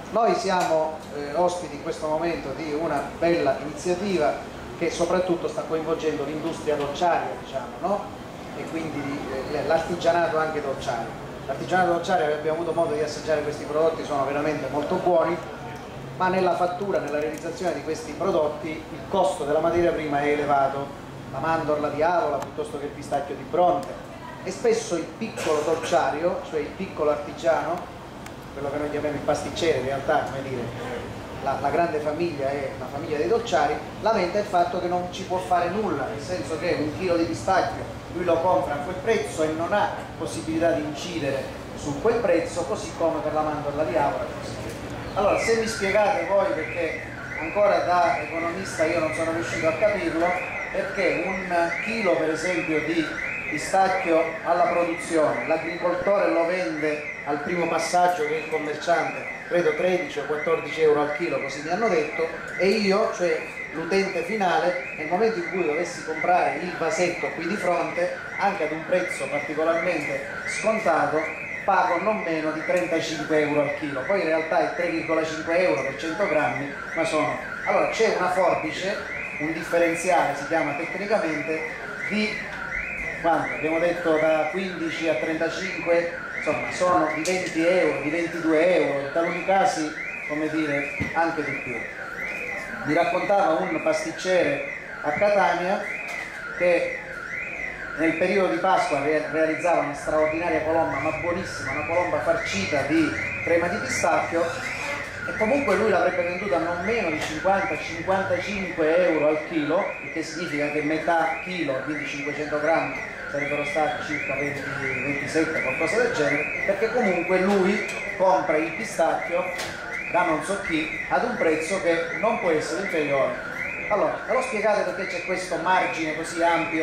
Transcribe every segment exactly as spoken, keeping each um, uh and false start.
Noi siamo eh, ospiti in questo momento di una bella iniziativa che soprattutto sta coinvolgendo l'industria dolciaria, diciamo, no? E quindi eh, l'artigianato anche dolciario. L'artigianato dolciario, abbiamo avuto modo di assaggiare questi prodotti, sono veramente molto buoni, ma nella fattura, nella realizzazione di questi prodotti il costo della materia prima è elevato, la mandorla di Avola piuttosto che il pistacchio di Bronte, e spesso il piccolo dolciario, cioè il piccolo artigiano, quello che noi chiamiamo il pasticcere, in realtà, come dire, la, la grande famiglia è la famiglia dei dolciari, lamenta il fatto che non ci può fare nulla, nel senso che un chilo di pistacchio lui lo compra a quel prezzo e non ha possibilità di incidere su quel prezzo, così come per la mandorla di Avola. Allora, se mi spiegate voi, perché ancora da economista io non sono riuscito a capirlo, perché un chilo per esempio di pistacchio alla produzione, l'agricoltore lo vende al primo passaggio, che è il commerciante, credo tredici o quattordici euro al chilo, così mi hanno detto, e io, cioè l'utente finale, nel momento in cui dovessi comprare il vasetto qui di fronte, anche ad un prezzo particolarmente scontato, pago non meno di trentacinque euro al chilo. Poi in realtà è tre virgola cinque euro per cento grammi, ma sono... Allora c'è una forbice, un differenziale si chiama tecnicamente, di quanto? Abbiamo detto da quindici a trentacinque, insomma sono di venti euro, di ventidue euro, in taluni casi, come dire, anche di più. Mi raccontava un pasticcere a Catania che nel periodo di Pasqua realizzava una straordinaria colomba, ma buonissima, una colomba farcita di crema di pistacchio, e comunque lui l'avrebbe venduta non meno di cinquanta cinquantacinque euro al chilo, il che significa che metà chilo, quindi cinquecento grammi, sarebbero stati circa venti ventisette, qualcosa del genere, perché comunque lui compra il pistacchio da non so chi ad un prezzo che non può essere inferiore. Allora, me lo spiegate perché c'è questo margine così ampio,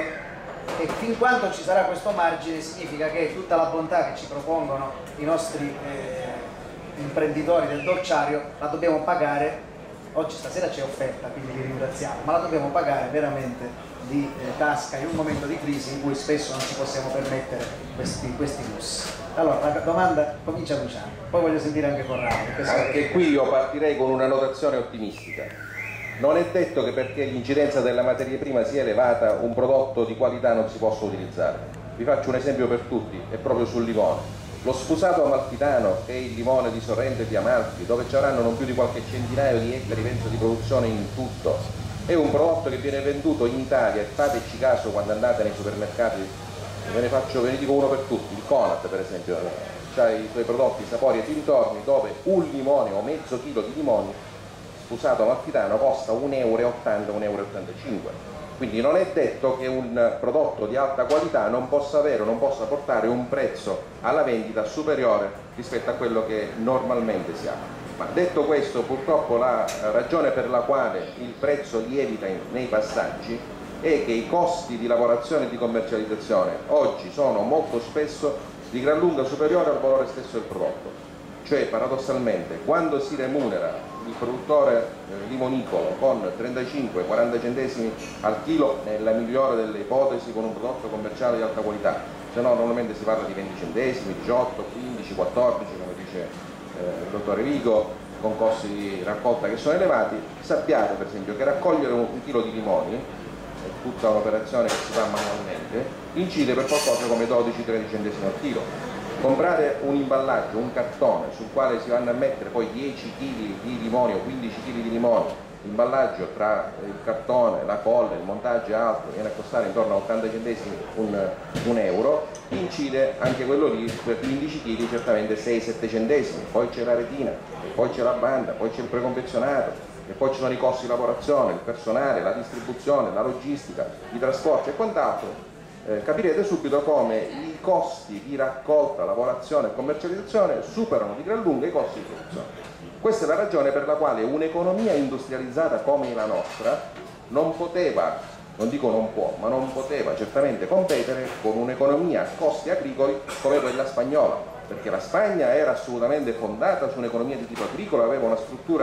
e fin quando ci sarà questo margine significa che tutta la bontà che ci propongono i nostri eh, imprenditori del dolciario la dobbiamo pagare. Oggi stasera c'è offerta, quindi vi ringraziamo, ma la dobbiamo pagare veramente di eh, tasca in un momento di crisi in cui spesso non ci possiamo permettere questi, questi lussi. Allora, la domanda comincia Luciano, poi voglio sentire anche Corrado. Anche qui io partirei con una notazione ottimistica. Non è detto che perché l'incidenza della materia prima sia elevata un prodotto di qualità non si possa utilizzare. Vi faccio un esempio per tutti, è proprio sul limone. Lo sfusato amalfitano, che è il limone di Sorrento e di Amalfi, dove ci avranno non più di qualche centinaio di ettari penso di produzione in tutto, è un prodotto che viene venduto in Italia, e fateci caso quando andate nei supermercati, ve ne faccio, ve ne dico uno per tutti, il Conad per esempio, ha i suoi prodotti, sapori e dintorni, dove un limone o mezzo chilo di limoni sfusato amalfitano costa un euro e ottanta, un euro e ottantacinque. Quindi non è detto che un prodotto di alta qualità non possa avere o non possa portare un prezzo alla vendita superiore rispetto a quello che normalmente si ha. Ma detto questo, purtroppo la ragione per la quale il prezzo lievita nei passaggi è che i costi di lavorazione e di commercializzazione oggi sono molto spesso di gran lunga superiori al valore stesso del prodotto. Cioè, paradossalmente, quando si remunera il produttore eh, limonicolo con trentacinque quaranta centesimi al chilo, nella migliore delle ipotesi con un prodotto commerciale di alta qualità, se no normalmente si parla di venti centesimi, diciotto, quindici, quattordici, come dice eh, il dottore Vigo, con costi di raccolta che sono elevati. Sappiate per esempio che raccogliere un, un chilo di limoni, è tutta un'operazione che si fa manualmente, incide per qualcosa come dodici tredici centesimi al chilo. Comprare un imballaggio, un cartone sul quale si vanno a mettere poi dieci chili di limoni o quindici chili di limoni, l'imballaggio tra il cartone, la colla, il montaggio e altro viene a costare intorno a ottanta centesimi un, un euro, incide anche quello lì per quindici chili certamente sei sette centesimi, poi c'è la retina, poi c'è la banda, poi c'è il preconfezionato, e poi ci sono i costi di lavorazione, il personale, la distribuzione, la logistica, i trasporti e quant'altro. Eh, capirete subito come i costi di raccolta, lavorazione e commercializzazione superano di gran lunga i costi di produzione. Questa è la ragione per la quale un'economia industrializzata come la nostra non poteva, non dico non può, ma non poteva certamente competere con un'economia a costi agricoli come quella spagnola, perché la Spagna era assolutamente fondata su un'economia di tipo agricolo, aveva una struttura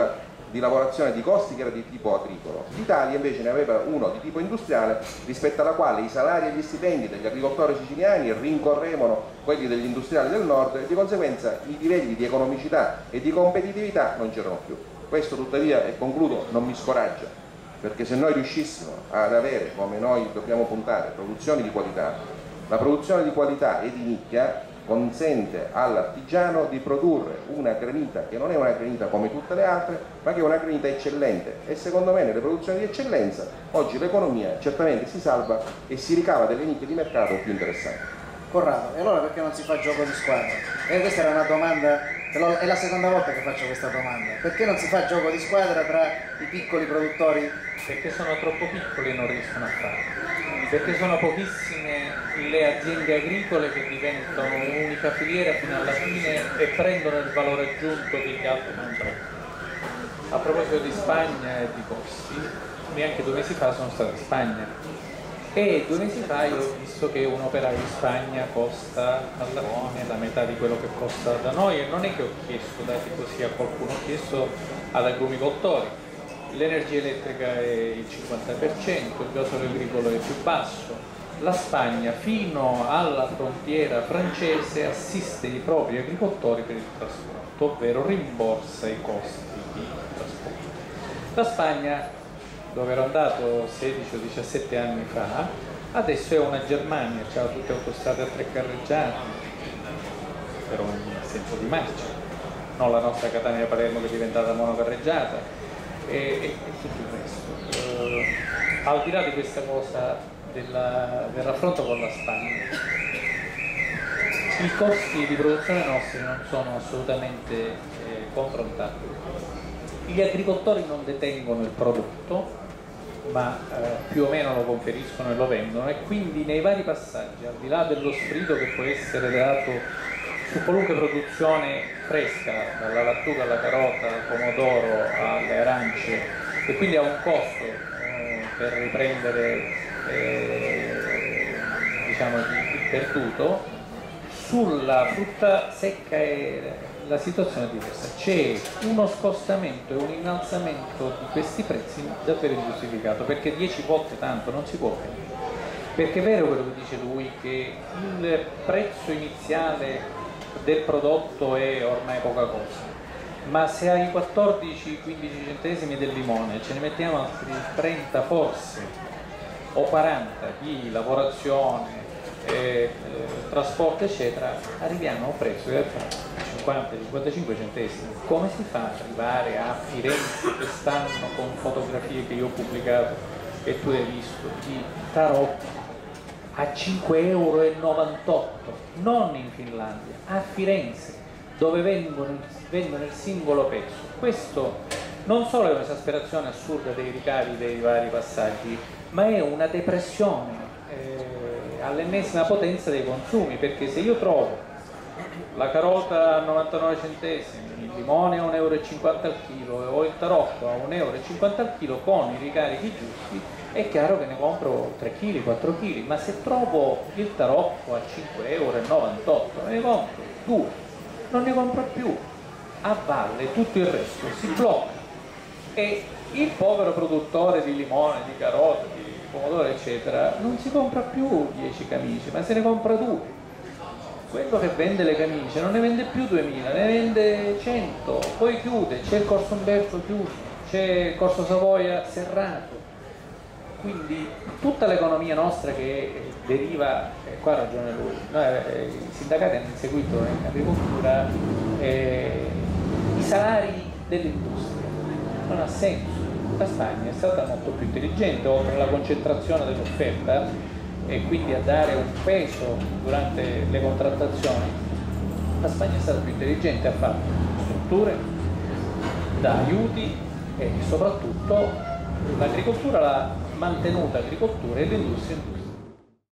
di lavorazione di costi che era di tipo agricolo. L'Italia invece ne aveva uno di tipo industriale, rispetto alla quale i salari e gli stipendi degli agricoltori siciliani rincorrevano quelli degli industriali del nord e di conseguenza i livelli di economicità e di competitività non c'erano più. Questo tuttavia, e concludo, non mi scoraggia, perché se noi riuscissimo ad avere, come noi dobbiamo puntare, produzioni di qualità, la produzione di qualità e di nicchia consente all'artigiano di produrre una granita che non è una granita come tutte le altre, ma che è una granita eccellente, e secondo me nelle produzioni di eccellenza oggi l'economia certamente si salva e si ricava delle nicchie di mercato più interessanti. Corrado, e allora perché non si fa gioco di squadra? E questa era una domanda, è la seconda volta che faccio questa domanda, perché non si fa gioco di squadra tra i piccoli produttori? Perché sono troppo piccoli e non riescono a farlo. Perché sono pochissime le aziende agricole che diventano un'unica filiera fino alla fine e prendono il valore aggiunto che gli altri non prendono. A proposito di Spagna e di costi, neanche due mesi fa sono stato in Spagna e due mesi fa io ho visto che un operaio in Spagna costa alla fine la metà di quello che costa da noi, e non è che ho chiesto dati così a qualcuno, ho chiesto ad agrumicoltori. L'energia elettrica è il cinquanta per cento, il gasolio agricolo è più basso. La Spagna fino alla frontiera francese assiste i propri agricoltori per il trasporto, ovvero rimborsa i costi di trasporto. La Spagna, dove ero andato sedici o diciassette anni fa, adesso è una Germania, c'ha tutte autostrade a tre carreggiate per ogni senso di marcia, non la nostra Catania-Palermo che è diventata monocarreggiata. E, e, e tutto il resto. Uh, al di là di questa cosa della, del raffronto con la Spagna, i costi di produzione nostri non sono assolutamente eh, confrontabili. Gli agricoltori non detengono il prodotto, ma eh, più o meno lo conferiscono e lo vendono, e quindi nei vari passaggi, al di là dello sfrido che può essere dato su qualunque produzione fresca, dalla lattuga alla carota, al pomodoro alle arance, e quindi ha un costo eh, per riprendere eh, diciamo, il perduto, sulla frutta secca e la situazione è diversa. C'è uno scostamento e un innalzamento di questi prezzi davvero ingiustificato, perché dieci volte tanto non si può vendere. Perché è vero quello che dice lui, che il prezzo iniziale del prodotto è ormai poca cosa, ma se ai quattordici quindici centesimi del limone ce ne mettiamo altri trenta forse o quaranta di lavorazione, eh, eh, trasporto eccetera, arriviamo a un prezzo che fa cinquanta cinquantacinque centesimi. Come si fa ad arrivare a Firenze quest'anno, con fotografie che io ho pubblicato e tu hai visto, di tarocchi a cinque euro e novantotto, non in Finlandia, a Firenze, dove vengono, vendono il singolo pezzo? Questo non solo è un'esasperazione assurda dei ricavi dei vari passaggi, ma è una depressione eh, all'ennesima potenza dei consumi, perché se io trovo la carota a novantanove centesimi, il limone a un euro e cinquanta al chilo o il tarocco a un euro e cinquanta al chilo con i ricarichi giusti, è chiaro che ne compro tre chili, quattro chili, ma se trovo il tarocco a cinque euro e novantotto ne compro due, non ne compro più. A valle tutto il resto si blocca e il povero produttore di limone, di carote, di pomodoro eccetera non si compra più dieci camicie, ma se ne compra due. Quello che vende le camicie non ne vende più duemila, ne vende cento, poi chiude, c'è il Corso Umberto chiuso, c'è il Corso Savoia serrato. Quindi tutta l'economia nostra che deriva, e qua ha ragione lui, noi, eh, i sindacati hanno inseguito in agricoltura eh, i salari dell'industria, non ha senso. La Spagna è stata molto più intelligente, oltre alla concentrazione dell'offerta e quindi a dare un peso durante le contrattazioni. La Spagna è stata più intelligente, ha fatto strutture da aiuti e soprattutto l'agricoltura l'ha mantenuta agricoltura e l'industria